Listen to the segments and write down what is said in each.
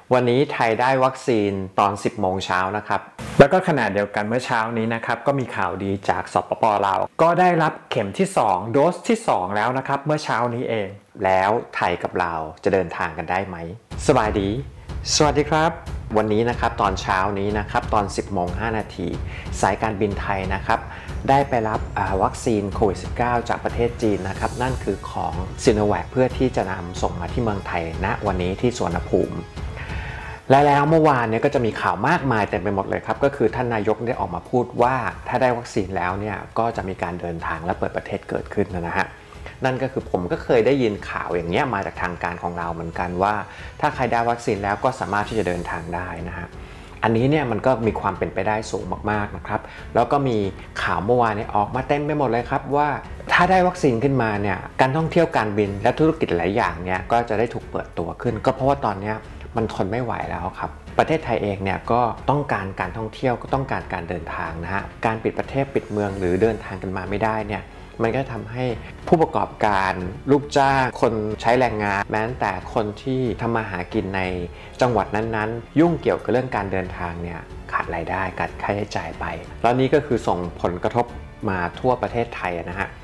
วันนี้ไทยได้วัคซีนตอน 10 โมงเช้านะครับแล้วก็ขณะเดียวกันเมื่อเช้านี้นะครับก็มีข่าวดีจากสปป.ลาวก็ได้รับเข็มที่2โดสที่2แล้วนะครับเมื่อเช้านี้เองแล้วไทยกับลาวจะเดินทางกันได้ไหมสบายดีสวัสดีครับวันนี้นะครับตอนเช้านี้นะครับตอน 10 โมง 5 นาทีสายการบินไทยนะครับได้ไปรับวัคซีนโควิด -19 จากประเทศจีนนะครับนั่นคือของซิโนแวคเพื่อที่จะนำส่งมาที่เมืองไทยณวันนี้ที่สวนภูมิและแล้วเมื่อวานเนี่ยก็จะมีข่าวมากมายเต็มไปหมดเลยครับก็คือท่านนายกได้ออกมาพูดว่าถ้าได้วัคซีนแล้วเนี่ยก็จะมีการเดินทางและเปิดประเทศเกิดขึ้นนะฮะนั่นก็คือผมก็เคยได้ยินข่าวอย่างเงี้ยมาจากทางการของเราเหมือนกันว่าถ้าใครได้วัคซีนแล้วก็สามารถที่จะเดินทางได้นะฮะอันนี้เนี่ยมันก็มีความเป็นไปได้สูงมากๆนะครับแล้วก็มีข่าวเมื่อวานนี้ออกมาเต็มไปหมดเลยครับว่าถ้าได้วัคซีนขึ้นมาเนี่ยการท่องเที่ยวการบินและธุรกิจหลายอย่างเนี่ยก็จะได้ถูกเปิดตัวขึ้นก็เพราะว่าตอนนี้มันทนไม่ไหวแล้วครับประเทศไทยเองเนี่ยก็ต้องการการท่องเที่ยวก็ต้องการการเดินทางนะฮะการปิดประเทศปิดเมืองหรือเดินทางกันมาไม่ได้เนี่ยมันก็ทำให้ผู้ประกอบการลูกจ้างคนใช้แรงงานแม้แต่คนที่ทำมาหากินในจังหวัดนั้นๆยุ่งเกี่ยวกับเรื่องการเดินทางเนี่ยขาดรายได้ขาดค่าใช้จ่ายไปแล้วนี่ก็คือส่งผลกระทบมาทั่วประเทศไทยนะฮะ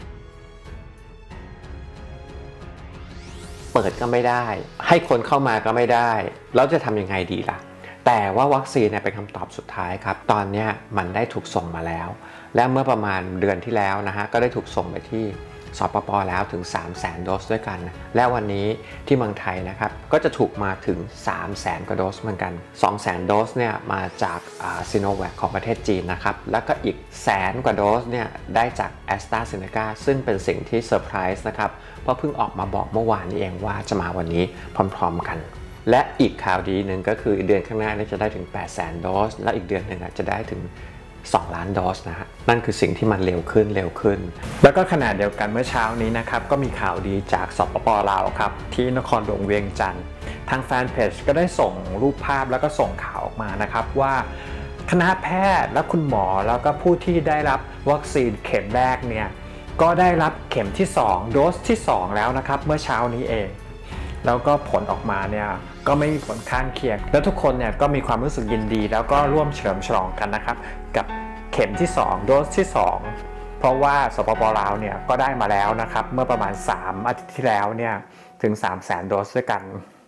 เปิดก็ไม่ได้ให้คนเข้ามาก็ไม่ได้แล้วจะทำยังไงดีล่ะแต่ว่าวัคซีนเนี่ยเป็นคำตอบสุดท้ายครับตอนนี้มันได้ถูกส่งมาแล้วและเมื่อประมาณเดือนที่แล้วนะฮะก็ได้ถูกส่งไปที่สปป.แล้วถึง 300,000 โดสด้วยกันและวันนี้ที่เมืองไทยนะครับก็จะถูกมาถึง 300,000 กว่าโดสเหมือนกัน 200,000 โดสเนี่ยมาจากซิโนแวคของประเทศจีนนะครับแล้วก็อีก100,000 กว่าโดสเนี่ยได้จาก AstraZeneca ซึ่งเป็นสิ่งที่เซอร์ไพรส์นะครับเพราะเพิ่งออกมาบอกเมื่อวานนี้เองว่าจะมาวันนี้พร้อมๆกันและอีกข่าวดีหนึ่งก็คือเดือนข้างหน้าจะได้ถึง 800,000 โดสและอีกเดือนหนึ่งจะได้ถึง2 ล้านโดสนะฮะนั่นคือสิ่งที่มันเร็วขึ้นแล้วก็ขณะเดียวกันเมื่อเช้านี้นะครับก็มีข่าวดีจากสปป.ลาวครับที่นครหลวงเวียงจันทร์ทางแฟนเพจก็ได้ส่งรูปภาพแล้วก็ส่งข่าวออกมานะครับว่าคณะแพทย์และคุณหมอแล้วก็ผู้ที่ได้รับวัคซีนเข็มแรกเนี่ยก็ได้รับเข็มที่2โดสที่2แล้วนะครับเมื่อเช้านี้เองแล้วก็ผลออกมาเนี่ยก็ไม่มีผลข้างเคียงแล้วทุกคนเนี่ยก็มีความรู้สึกยินดีแล้วก็ร่วมเฉลิมฉลองกันนะครับกับเข็มที่2โดสที่2เพราะว่าสปป.ลาวเนี่ยก็ได้มาแล้วนะครับเมื่อประมาณ3 อาทิตย์ที่แล้วเนี่ยถึง 300,000 โดสด้วยกัน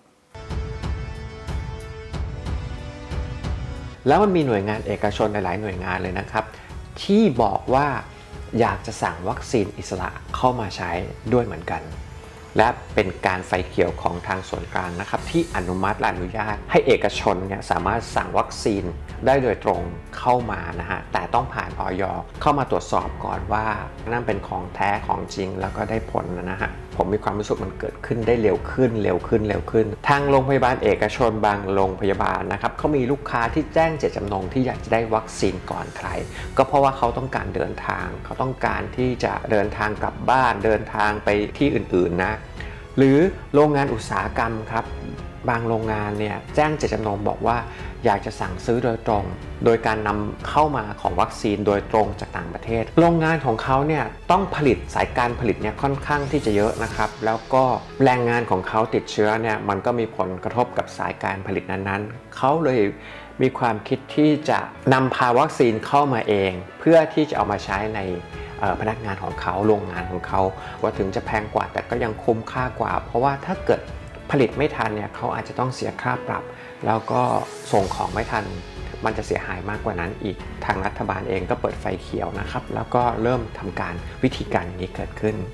แล้วมันมีหน่วยงานเอกชนหลายๆหน่วยงานเลยนะครับที่บอกว่าอยากจะสั่งวัคซีนอิสระเข้ามาใช้ด้วยเหมือนกันและเป็นการไฟเขียวของทางส่วนกลางนะครับที่อนุมัติและอนุญาตให้เอกชนเนี่ยสามารถสั่งวัคซีนได้โดยตรงเข้ามานะฮะแต่ต้องผ่านอย.เข้ามาตรวจสอบก่อนว่านั่นเป็นของแท้ของจริงแล้วก็ได้ผลนะฮะผมมีความรู้สึกมันเกิดขึ้นได้เร็วขึ้นทางโรงพยาบาลเอกชนบางโรงพยาบาลนะครับเขามีลูกค้าที่แจ้งเจตจำนงที่อยากจะได้วัคซีนก่อนใครก็เพราะว่าเขาต้องการเดินทางเขาต้องการที่จะเดินทางกลับบ้านเดินทางไปที่อื่นๆนะหรือโรงงานอุตสาหกรรมครับบางโรงงานเนี่ยแจ้งเจตจำนงบอกว่าอยากจะสั่งซื้อโดยตรงโดยการนำเข้ามาของวัคซีนโดยตรงจากต่างประเทศโรงงานของเขาเนี่ยต้องผลิตสายการผลิตเนี่ยค่อนข้างที่จะเยอะนะครับแล้วก็แรงงานของเขาติดเชื้อเนี่ยมันก็มีผลกระทบกับสายการผลิตนั้นๆเขาเลยมีความคิดที่จะนำพาวัคซีนเข้ามาเองเพื่อที่จะเอามาใช้ในพนักงานของเขาโรงงานของเขาว่าถึงจะแพงกว่าแต่ก็ยังคุ้มค่ากว่าเพราะว่าถ้าเกิดผลิตไม่ทันเนี่ยเขาอาจจะต้องเสียค่าปรับแล้วก็ส่งของไม่ทันมันจะเสียหายมากกว่านั้นอีกทางรัฐบาลเองก็เปิดไฟเขียวนะครับแล้วก็เริ่มทำการวิธีการนี้เกิดขึ้น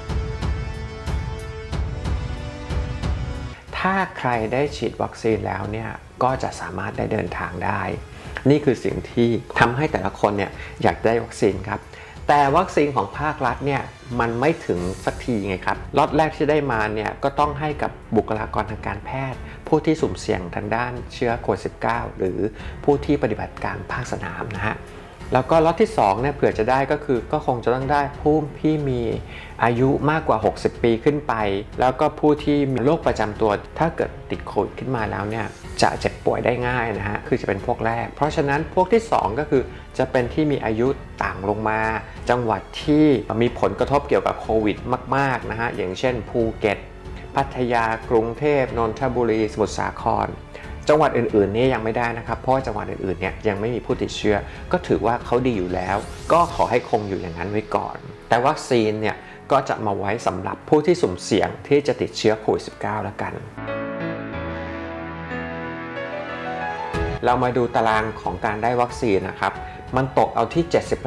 ถ้าใครได้ฉีดวัคซีนแล้วเนี่ยก็จะสามารถได้เดินทางได้นี่คือสิ่งที่ทำให้แต่ละคนเนี่ยอยากได้วัคซีนครับแต่วัคซีนของภาครัฐเนี่ยมันไม่ถึงสักทีไงครับล็อตแรกที่ได้มาเนี่ยก็ต้องให้กับบุคลากรทางการแพทย์ผู้ที่สุ่มเสี่ยงทางด้านเชื้อโควิด -19 หรือผู้ที่ปฏิบัติการภาคสนามนะฮะแล้วก็ล็อตที่2เนี่ยเผื่อจะได้ก็คงจะต้องได้ผู้ที่มีอายุมากกว่า60 ปีขึ้นไปแล้วก็ผู้ที่มีโรคประจำตัวถ้าเกิดติดโควิดขึ้นมาแล้วเนี่ยจะเจ็บป่วยได้ง่ายนะฮะคือจะเป็นพวกแรกเพราะฉะนั้นพวกที่2ก็คือจะเป็นที่มีอายุต่างลงมาจังหวัดที่มีผลกระทบเกี่ยวกับโควิดมากๆนะฮะอย่างเช่นภูเก็ตพัทยากรุงเทพนนทบุรีสมุทรสาครจังหวัดอื่นๆนี่ยังไม่ได้นะครับเพราะว่าจังหวัดอื่นๆเนี่ยยังไม่มีผู้ติดเชื้อก็ถือว่าเขาดีอยู่แล้วก็ขอให้คงอยู่อย่างนั้นไว้ก่อนแต่วัคซีนเนี่ยก็จะมาไว้สำหรับผู้ที่สุ่มเสี่ยงที่จะติดเชื้อโควิด -19 แล้วกันเรามาดูตารางของการได้วัคซีนนะครับมันตกเอาที่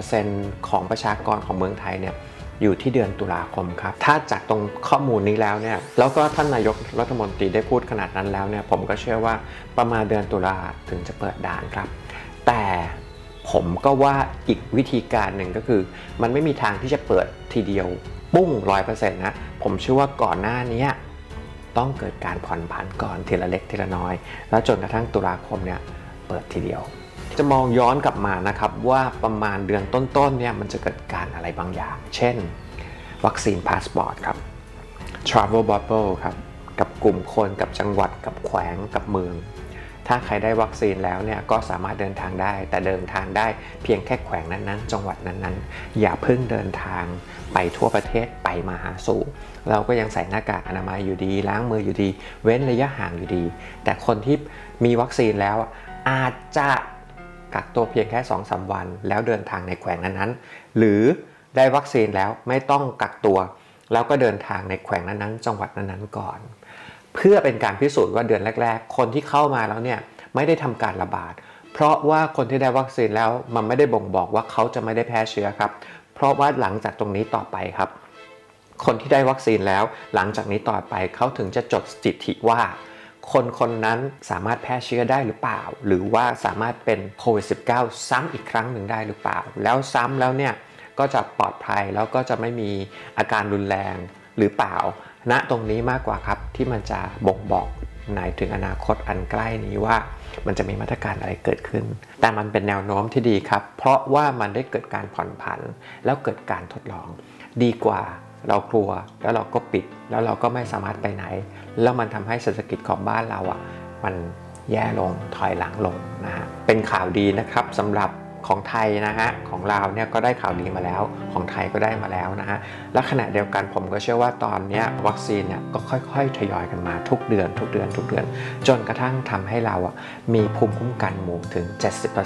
70% ของประชากรของเมืองไทยเนี่ยอยู่ที่เดือนตุลาคมครับถ้าจากตรงข้อมูลนี้แล้วเนี่ยแล้วก็ท่านนายกรัฐมนตรีได้พูดขนาดนั้นแล้วเนี่ยผมก็เชื่อว่าประมาณเดือนตุลาถึงจะเปิดด่านครับแต่ผมก็ว่าอีกวิธีการหนึ่งก็คือมันไม่มีทางที่จะเปิดทีเดียวปุ้ง 100% นะผมเชื่อว่าก่อนหน้านี้ต้องเกิดการผ่อนผันก่อนทีละเล็กทีละน้อยแล้วจนกระทั่งตุลาคมเนี่ยเปิดทีเดียวจะมองย้อนกลับมานะครับว่าประมาณเดือนต้นๆเนี่ยมันจะเกิดการอะไรบางอย่างเช่นวัคซีนพาสปอร์ตครับ Travel Bubble ครับกับกลุ่มคนกับจังหวัดกับแขวงกับเมืองถ้าใครได้วัคซีนแล้วเนี่ยก็สามารถเดินทางได้แต่เดินทางได้เพียงแค่แขวงนั้นๆจังหวัดนั้นๆอย่าเพิ่งเดินทางไปทั่วประเทศไปมาหาสู่เราก็ยังใส่หน้ากากอนามัยอยู่ดีล้างมืออยู่ดีเว้นระยะห่างอยู่ดีแต่คนที่มีวัคซีนแล้วอาจจะกักตัวเพียงแค่ 2-3 วันแล้วเดินทางในแขวงนั้นๆหรือได้วัคซีนแล้วไม่ต้องกักตัวแล้วก็เดินทางในแขวงนั้นๆจังหวัดนั้นๆก่อนเพื่อเป็นการพิสูจน์ว่าเดือนแรกๆคนที่เข้ามาแล้วเนี่ยไม่ได้ทำการระบาดเพราะว่าคนที่ได้วัคซีนแล้วมันไม่ได้บ่งบอกว่าเขาจะไม่ได้แพร่เชื้อครับเพราะว่าหลังจากตรงนี้ต่อไปครับคนที่ได้วัคซีนแล้วหลังจากนี้ต่อไปเขาถึงจะจดสถิติว่าคนนั้นสามารถแพร่เชื้อได้หรือเปล่าหรือว่าสามารถเป็นโควิด -19 ซ้ำอีกครั้งหนึ่งได้หรือเปล่าแล้วซ้ำแล้วเนี่ยก็จะปลอดภัยแล้วก็จะไม่มีอาการรุนแรงหรือเปล่าณตรงนี้มากกว่าครับที่มันจะบ่งบอกในถึงอนาคตอันใกล้นี้ว่ามันจะมีมาตรการอะไรเกิดขึ้นแต่มันเป็นแนวโน้มที่ดีครับเพราะว่ามันได้เกิดการผ่อนผันแล้วเกิดการทดลองดีกว่าเรากลัวแล้วเราก็ปิดแล้วเราก็ไม่สามารถไปไหนแล้วมันทำให้เศรษฐกิจของบ้านเรามันแย่ลงถอยหลังลงนะฮะเป็นข่าวดีนะครับสำหรับของไทยนะฮะของลาวเนี่ยก็ได้ข่าวดีมาแล้วของไทยก็ได้มาแล้วนะฮะและขณะเดียวกันผมก็เชื่อว่าตอนนี้วัคซีนเนี่ยก็ค่อยๆทยอยกันมาทุกเดือนจนกระทั่งทำให้เรามีภูมิคุ้มกันหมู่ถึง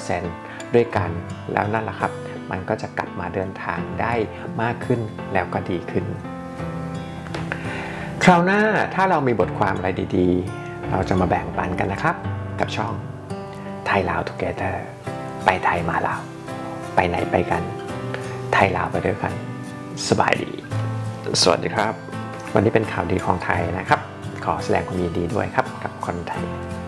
70% ด้วยกันแล้วนั่นแหละครับมันก็จะกลับมาเดินทางได้มากขึ้นแล้วก็ดีขึ้นคราวหน้าถ้าเรามีบทความอะไรดีๆเราจะมาแบ่งปันกันนะครับกับช่องไทยลาว Together ไปไทยมาลาวไปไหนไปกันไทยลาวไปด้วยกันสบายดีสวัสดีครับวันนี้เป็นข่าวดีของไทยนะครับขอแสดงความยินดีด้วยครับกับคนไทย